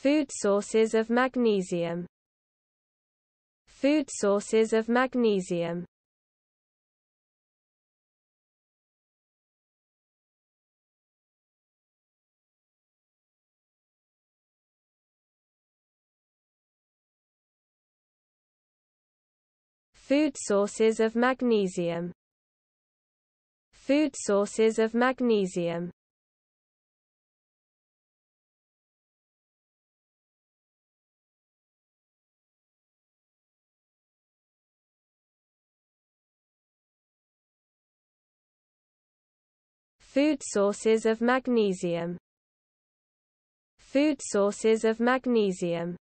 Food sources of magnesium. Food sources of magnesium. Food sources of magnesium. Food sources of magnesium. Food sources of magnesium. Food sources of magnesium.